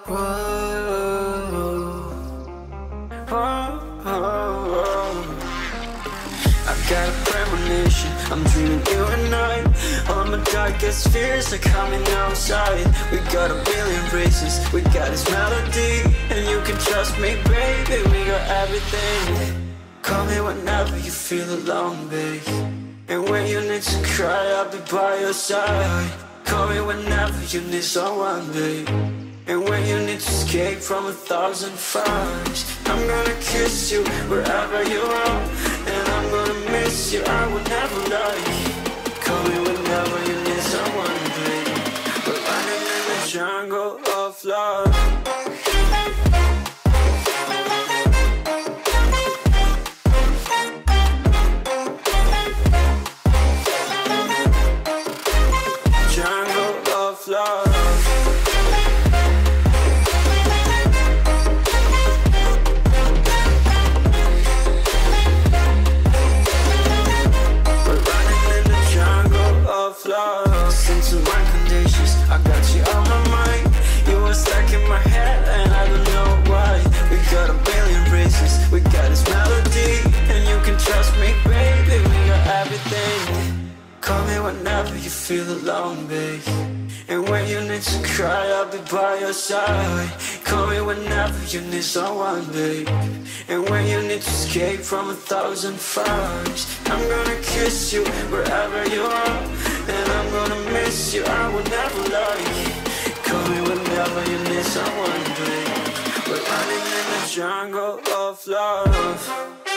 Whoa, whoa, whoa. I got a premonition, I'm dreaming you and I. All my darkest fears are coming outside. We got a billion races, we got this melody. And you can trust me, baby, we got everything. Call me whenever you feel alone, babe. And when you need to cry, I'll be by your side. Call me whenever you need someone, babe. And when you need to escape from 1,000 fires, I'm gonna kiss you wherever you are. And I'm gonna miss you, I will never lie. Call me whenever you need someone, babe. We're running in the jungle of love. Listen to my conditions, I got you on my mind. You are stuck in my head and I don't know why. We got a billion races, we got this melody. And you can trust me, baby, we got everything. Call me whenever you feel alone, babe. And when you need to cry, I'll be by your side. Call me whenever you need someone, babe. And when you need to escape from 1,000 fires, I'm gonna kiss you wherever you are. And I'm gonna miss you, I will never lie. Call me whenever you need someone, babe. We're running in the jungle of love.